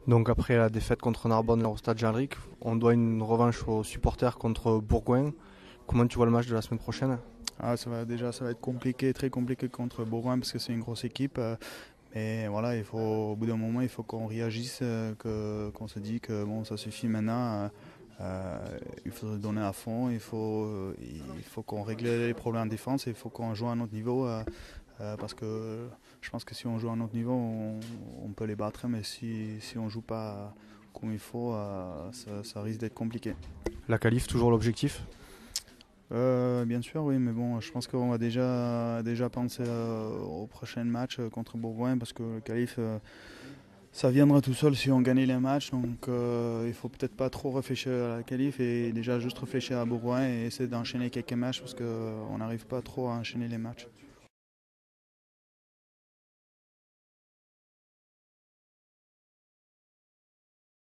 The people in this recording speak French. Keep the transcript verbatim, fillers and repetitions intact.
Donc après la défaite contre Narbonne au stade Jean-Ric, on doit une revanche aux supporters contre Bourgoin. Comment tu vois le match de la semaine prochaine? Ah, ça va, déjà, ça va être compliqué, très compliqué contre Bourgoin parce que c'est une grosse équipe. euh, Mais voilà, il faut, au bout d'un moment, il faut qu'on réagisse, euh, que, qu'on se dit que bon, ça suffit maintenant. euh, euh, il faut se donner à fond, il faut, euh, il faut qu'on règle les problèmes en défense, il faut qu'on joue à un autre niveau. euh, euh, parce que je pense que si on joue à un autre niveau, on, on peut les battre, mais si, si on ne joue pas comme il faut, euh, ça, ça risque d'être compliqué. La qualif, toujours l'objectif? Euh, bien sûr, oui, mais bon, je pense qu'on va déjà, déjà penser euh, au prochain match euh, contre Bourgoin parce que le qualif, euh, ça viendra tout seul si on gagne les matchs. Donc euh, il faut peut-être pas trop réfléchir à la qualif et déjà juste réfléchir à Bourgoin et essayer d'enchaîner quelques matchs parce qu'on n'arrive pas trop à enchaîner les matchs.